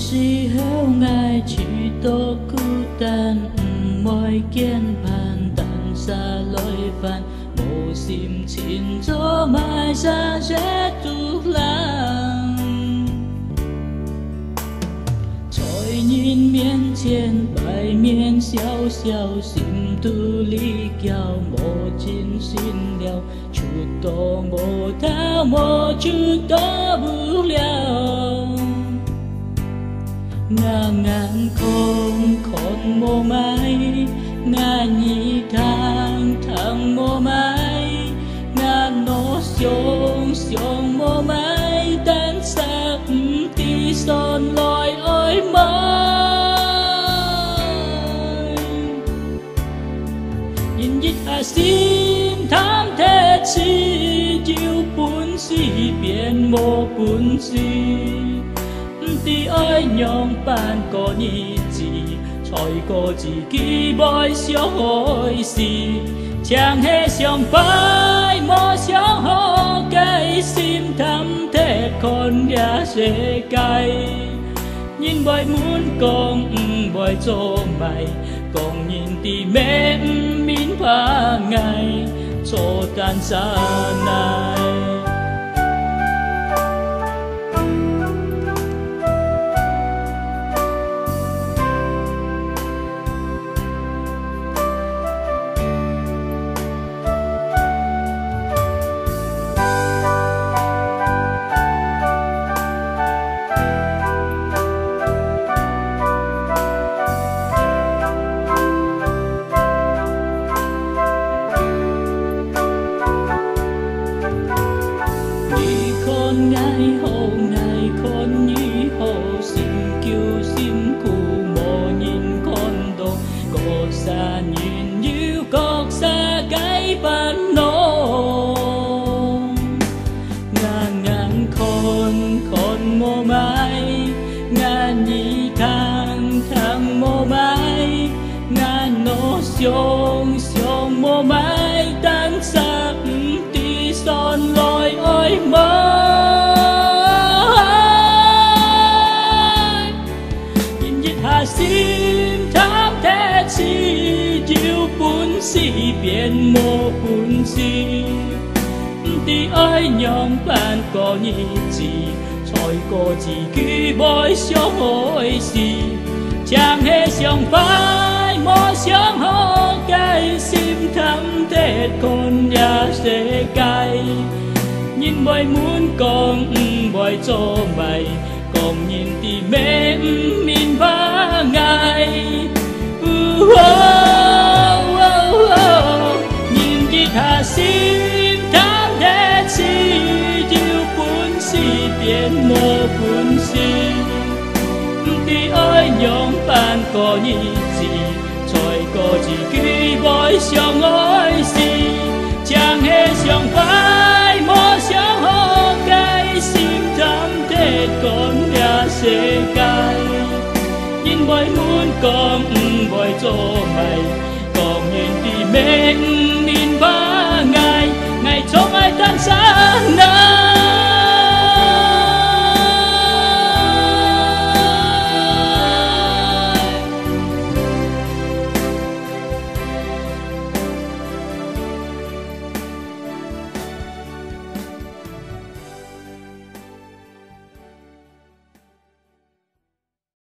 是好爱去多孤單，唔愛見盼，但沙來煩，無心情做埋沙些獨人。在人面前擺面笑笑，心肚裡叫無盡心了，出多無他無出多不了。ngàn ngàn con mô mái ngàn nhị thang thang mô mái ngàn nó xiong mô mái tan sắc tí son lòi ôi mãi nhìn dịch xin tham thế chi chiều bún si biển mô bún si tí ơi nhong ban có nhị gì trời có gì kỳ bói xóa hồi gì chẳng hề xiong phải mò xiong hò cây sim thắm thế con nhà sẽ cay nhìn bói muốn con bói cho mày con nhìn tí mẹ min phá ngày cho tan xa này. Ngài con như hồ sim kêu sim cụ mò nhìn con đồ có xa nhìn như có xa cái ban nông ngàn ngàn con mô mái ngàn nhị thang thang mô mái ngàn nó xiong mô mái tan sắc tí son lòi ôi mơ xin tham thế chi chiều bún si biển mô bún si tí ơi nhong ban có nhị gì trời có gì cứ bói xóa hồi gì chẳng hề xiong phải mò xiong hò cây sim thắm thế con nhà sẽ cay nhìn bói muốn con bói cho mày còn nhìn thì mẹ min vã ngày nhìn chị thà xin tham thế chi chiều bún si biển mô bún si tí ơi nhóm bạn có nhị gì trời có gì cứ bói xiong ơi gì chẳng hề xiong phải mò xiong hò cây sim thắm thế con nhà sẽ cay nhìn bói muốn con bói cho mày còn nhìn thì mẹ